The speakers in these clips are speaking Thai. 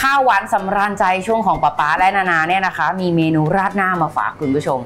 ข้าวหวานสำราญใจช่วงของป๊าป๊าและนานาเนี่ยนะคะมีเมนูราดหน้ามาฝากคุณผู้ชม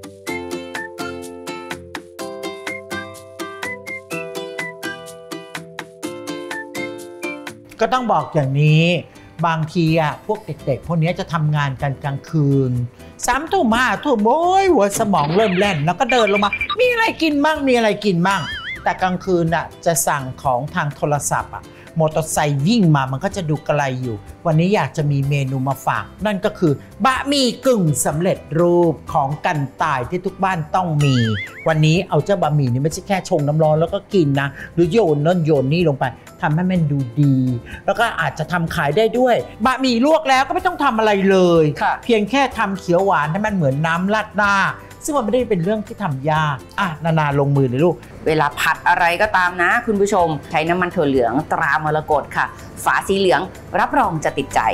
ก็ต้องบอกอย่างนี้บางทีอ่ะพวกเด็กๆพวกนี้จะทำงานกันกลางคืน3 ทุ่ม5 ทุ่มโอ้ยหัวสมองเริ่มแล่นแล้วก็เดินลงมามีอะไรกินบ้างมีอะไรกินบ้างแต่กลางคืนอ่ะจะสั่งของทางโทรศัพท์อ่ะมอเตอร์ไซค์วิ่งมามันก็จะดูไกลอยู่วันนี้อยากจะมีเมนูมาฝากนั่นก็คือบะหมี่กึ่งสำเร็จรูปของกันตายที่ทุกบ้านต้องมีวันนี้เอาเจ้าบะหมี่นี่ไม่ใช่แค่ชงน้ำร้อนแล้วก็กินนะหรือโยนนั่นโยนนี่ลงไปทำให้มันดูดีแล้วก็อาจจะทำขายได้ด้วยบะหมี่ลวกแล้วก็ไม่ต้องทำอะไรเลยเพียงแค่ทำเขียวหวานให้มันเหมือนน้ำราดหน้าซึ่งมันไม่ได้เป็นเรื่องที่ทำยากนานาลงมือเลยลูกเวลาผัดอะไรก็ตามนะคุณผู้ชมใช้น้ำมันถั่วเหลืองตรามรกตค่ะฝาสีเหลืองรับรองจะติดใจ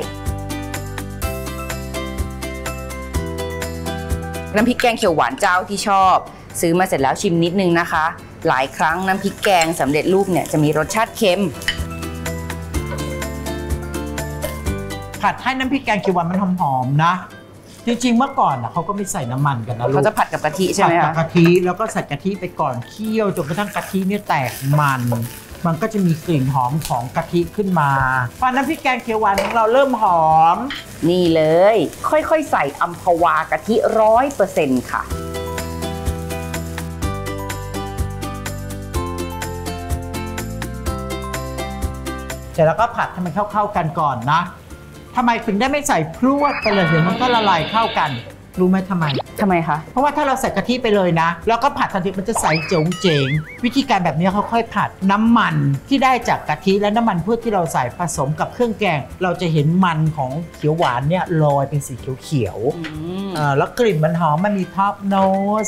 น้ำพริกแกงเขียวหวานเจ้าที่ชอบซื้อมาเสร็จแล้วชิมนิดนึงนะคะหลายครั้งน้ำพริกแกงสำเร็จรูปเนี่ยจะมีรสชาติเค็มผัดให้น้ำพริกแกงเขียวหวานมันหอมๆนะจริงๆเมื่อก่อนเขาก็ไม่ใส่น้ำมันกันนะลูกเขาจะผัดกับกะทิใช่ไหมคะผัดกับกะทิแล้วก็ใส่กะทิไปก่อนเคี่ยวจนกระทั่งกะทิเนี่ยแตกมันก็จะมีกลิ่นหอมของกะทิขึ้นมาพอน้ำพริกแกงเขียวหวานของเราเริ่มหอมนี่เลยค่อยๆใส่อัมพวากะทิ 100% ค่ะเสร็จแล้วก็ผัดให้มันเข้ากันก่อนนะทำไมถึงได้ไม่ใส่พรวดไปเลยเดี๋ยวมันก็ละลายเข้ากันรู้ไหมทำไมคะเพราะว่าถ้าเราใส่กะทิไปเลยนะแล้วก็ผัดทันทีมันจะใสเจ๋งวิธีการแบบนี้เขาค่อยผัดน้ำมันที่ได้จากกะทิและน้ำมันพืชที่เราใส่ผสมกับเครื่องแกงเราจะเห็นมันของเขียวหวานเนี่ยลอยเป็นสีเขียวแล้วกลิ่นมันหอมมันมีท็อปโนส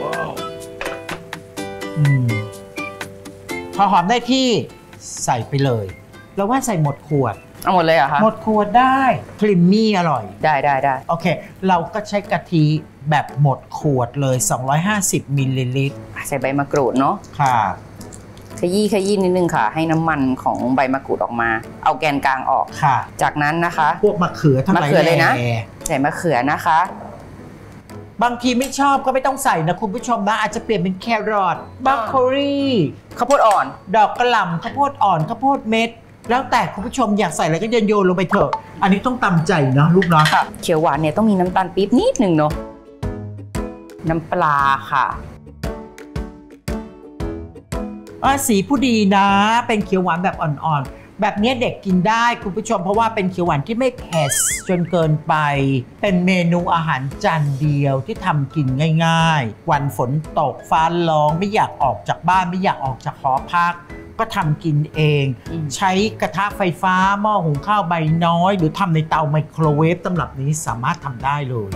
พอหอมได้ที่ใส่ไปเลยเราว่าใส่หมดขวดเอาหมดเลยเหรอคะหมดขวดได้ครีมมี่อร่อยได้โอเคเราก็ใช้กะทิแบบหมดขวดเลย250มิลลิลิตรใส่ใบมะกรูดเนาะค่ะขยี้นิดนึงค่ะให้น้ำมันของใบมะกรูดออกมาเอาแกนกลางออกค่ะจากนั้นนะคะพวกมะเขือทั้งหลายเลยนะใส่มะเขือนะคะบางทีไม่ชอบก็ไม่ต้องใส่นะคุณผู้ชมนะอาจจะเปลี่ยนเป็นแครอทบรอกโคลีข้าวโพดอ่อนดอกกระหล่ำข้าวโพดอ่อนข้าวโพดเม็ดแล้วแต่คุณผู้ชมอยากใส่อะไรก็โยนลงไปเถอะอันนี้ต้องตำใจเนาะลูกเนาะเขียวหวานเนี่ยต้องมีน้ำตาลปี๊บนิดหนึ่งเนาะน้ำปลาค่ะสีผู้ดีนะเป็นเขียวหวานแบบอ่อนๆแบบนี้เด็กกินได้คุณผู้ชมเพราะว่าเป็นเขียวหวานที่ไม่เผ็ดจนเกินไปเป็นเมนูอาหารจานเดียวที่ทำกินง่ายๆวันฝนตกฟ้าร้องไม่อยากออกจากบ้านไม่อยากออกจากหอพักก็ทำกินเองใช้กระทะไฟฟ้าหม้อหุงข้าวใบน้อยหรือทำในเตาไมโครเวฟตำรับนี้สามารถทำได้เลย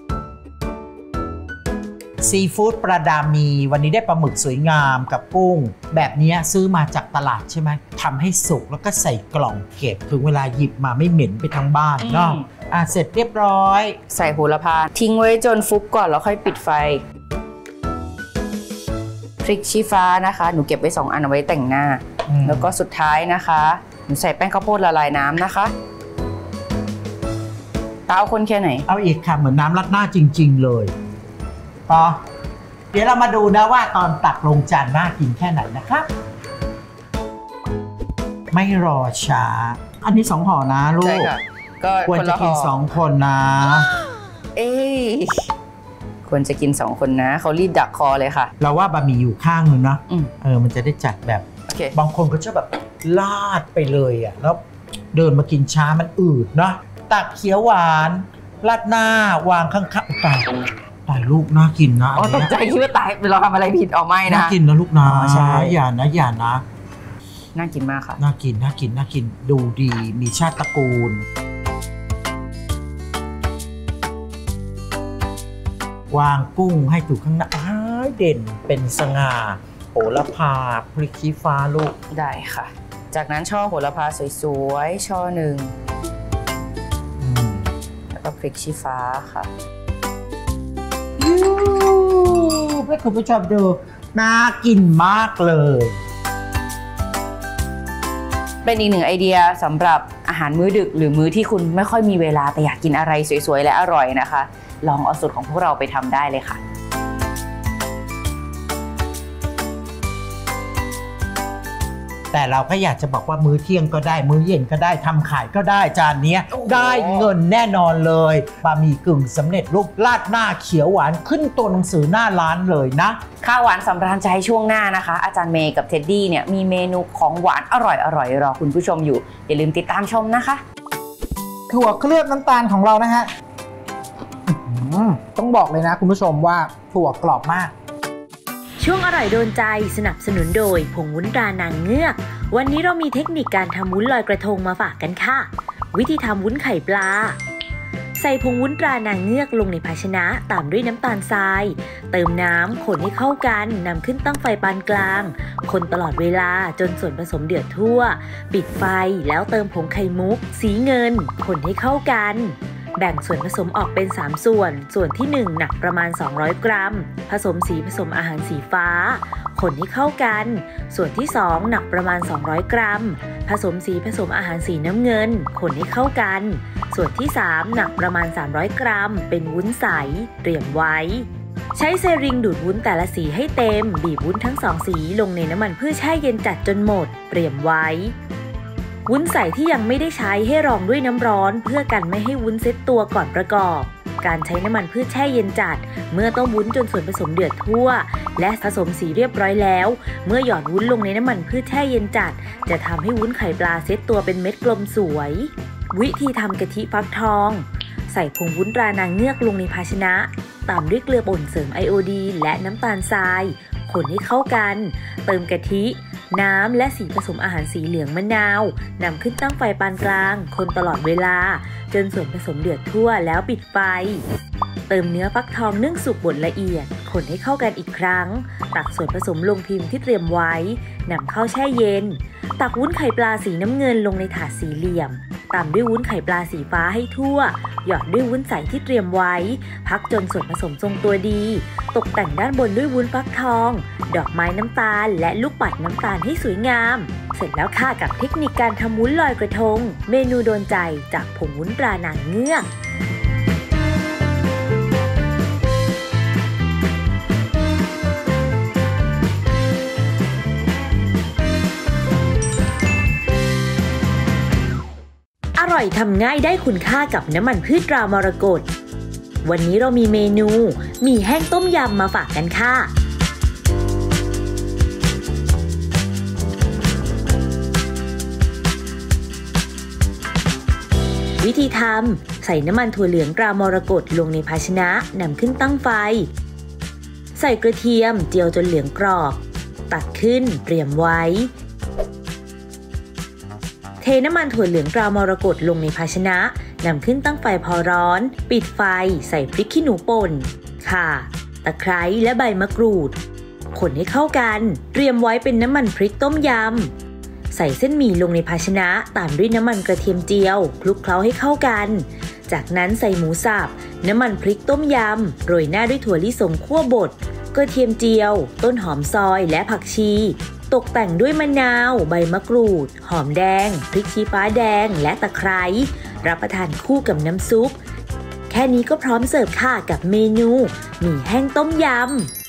ซีฟู้ดประดามีวันนี้ได้ปลาหมึกสวยงามกับกุ้งแบบนี้ซื้อมาจากตลาดใช่ไหมทำให้สุกแล้วก็ใส่กล่องเก็บถึงเวลาหยิบมาไม่เหม็นไปทั้งบ้านเนาะเสร็จเรียบร้อยใส่โหระพาทิ้งไว้จนฟุบก่อนแล้วค่อยปิดไฟพริกชี้ฟ้านะคะหนูเก็บไว้2 อันเอาไว้แต่งหน้าแล้วก็สุดท้ายนะคะหนูใส่แป้งข้าวโพดละลายน้ำนะคะเอาคนแค่ไหนเอาอีกค่ะเหมือนน้ำราดหน้าจริงๆเลยต่อเดี๋ยวเรามาดูนะว่าตอนตักลงจานน่ากินแค่ไหนนะครับไม่รอช้าอันนี้2 ห่อนะลูกควรจะกิน2 คนนะควรจะกิน2 คนนะเขารีบดักคอเลยค่ะเราว่าบะหมี่อยู่ข้างนึงนะมันจะได้จัดแบบบางคนก็จะแบบลาดไปเลยอ่ะแล้วเดินมากินช้ามันอืดนะตักเขียวหวานราดหน้าวางข้างๆตายลูกน่ากินนะตกใจคิดว่าตายเราทำอะไรผิดออกไม่นะน่ากินนะลูกนะใช่อย่านะน่ากินมากค่ะน่ากินดูดีมีชาติตระกูลวางกุ้งให้อยู่ข้างหน้าเด่นเป็นสง่าโหระพาพริกชี้ฟ้าลูกได้ค่ะจากนั้นช่อโหระพาสวยๆช่อหนึ่งแล้วก็พริกชี้ฟ้าค่ะให้คุณผู้ชมดูน่ากินมากเลยเป็นอีกหนึ่งไอเดียสำหรับอาหารมื้อดึกหรือมื้อที่คุณไม่ค่อยมีเวลาแต่อยากกินอะไรสวยๆและอร่อยนะคะลองเอาสูตรของพวกเราไปทำได้เลยค่ะแต่เราก็อยากจะบอกว่ามื้อเที่ยงก็ได้มื้อเย็นก็ได้ทำขายก็ได้จานนี้ได้เงินแน่นอนเลยบะหมี่กึ่งสำเร็จรูปราดหน้าเขียวหวานขึ้นตัวหนังสือหน้าร้านเลยนะข้าวหวานสำราญใจช่วงหน้านะคะอาจารย์เมย์กับเท็ดดี้เนี่ยมีเมนูของหวานอร่อยรอคุณผู้ชมอยู่อย่าลืมติดตามชมนะคะถั่วเคลือบน้ำตาลของเรานะฮะต้องบอกเลยนะคุณผู้ชมว่าถั่วกรอบมากช่วงอร่อยโดนใจสนับสนุนโดยผงวุ้นตรานางเงือกวันนี้เรามีเทคนิคการทำวุ้นลอยกระทงมาฝากกันค่ะวิธีทำวุ้นไข่ปลาใส่ผงวุ้นตรานางเงือกลงในภาชนะตามด้วยน้ำตาลทรายเติมน้ำคนให้เข้ากันนำขึ้นตั้งไฟปานกลางคนตลอดเวลาจนส่วนผสมเดือดทั่วปิดไฟแล้วเติมผงไข่มุกสีเงินคนให้เข้ากันแบ่งส่วนผสมออกเป็น3ส่วนที่1หนักประมาณ200กรัมผสมสีผสมอาหารสีฟ้าคนให้เข้ากันส่วนที่2หนักประมาณ200กรัมผสมสีผสมอาหารสีน้ำเงินคนให้เข้ากันส่วนที่3หนักประมาณ300กรัมเป็นวุ้นใสเตรียมไว้ใช้เซริงดูดวุ้นแต่ละสีให้เต็มบีบวุ้นทั้ง2สีลงในน้ำมันเพื่อแช่เย็นจัดจนหมดเตรียมไว้วุ้นใสที่ยังไม่ได้ใช้ให้รองด้วยน้ำร้อนเพื่อกันไม่ให้วุ้นเซ็ตตัวก่อนประกอบการใช้น้ำมันพืชแช่เย็นจัดเมื่อต้มวุ้นจนส่วนผสมเดือดทั่วและผสมสีเรียบร้อยแล้วเมื่อหยอดวุ้นลงในน้ำมันพืชแช่เย็นจัดจะทำให้วุ้นไข่ปลาเซ็ตตัวเป็นเม็ดกลมสวยวิธีทำกะทิฟักทองใส่ผงวุ้นตรานางเงือกลงในภาชนะตามด้วยเกลือป่นเสริมไอโอดีนและน้ำตาลทรายคนให้เข้ากันเติมกะทิน้ำและสีผสมอาหารสีเหลืองมะนาวนำขึ้นตั้งไฟปานกลางคนตลอดเวลาจนส่วนผสมเดือดทั่วแล้วปิดไฟเติมเนื้อฟักทองนึ่งสุกบดละเอียดคนให้เข้ากันอีกครั้งตักส่วนผสมลงพิมพ์ที่เตรียมไว้นำเข้าแช่เย็นตักวุ้นไข่ปลาสีน้ำเงินลงในถาดสี่เหลี่ยมตามด้วยวุ้นไข่ปลาสีฟ้าให้ทั่วหยอดด้วยวุ้นใสที่เตรียมไว้พักจนส่วนผสมทรงตัวดีตกแต่งด้านบนด้วยวุ้นฟักทองดอกไม้น้ำตาลและลูกปัดน้ำตาลให้สวยงามเสร็จแล้วค่ะกับเทคนิคการทำวุ้นลอยกระทงเมนูโดนใจจากผงวุ้นตรานางเงือกอร่อยทำง่ายได้คุณค่ากับน้ำมันพืชตรามรกตวันนี้เรามีเมนูหมี่แห้งต้มยำมาฝากกันค่ะวิธีทำใส่น้ำมันถั่วเหลืองตรามรกตลงในภาชนะนำขึ้นตั้งไฟใส่กระเทียมเจียวจนเหลืองกรอบตักขึ้นเตรียมไว้เทน้ำมันถั่วเหลืองตรามรกตลงในภาชนะนำขึ้นตั้งไฟพอร้อนปิดไฟใส่พริกขี้หนูป่นข่าตะไคร้และใบมะกรูดคนให้เข้ากันเตรียมไว้เป็นน้ำมันพริกต้มยำใส่เส้นหมี่ลงในภาชนะตามด้วยน้ำมันกระเทียมเจียวคลุกเคล้าให้เข้ากันจากนั้นใส่หมูสับน้ำมันพริกต้มยำโรยหน้าด้วยถั่วลิสงคั่วบดกระเทียมเจียวต้นหอมซอยและผักชีตกแต่งด้วยมะนาวใบมะกรูดหอมแดงพริกชี้ฟ้าแดงและตะไคร้รับประทานคู่กับน้ำซุปแค่นี้ก็พร้อมเสิร์ฟค่ะกับเมนูหมี่แห้งต้มยำ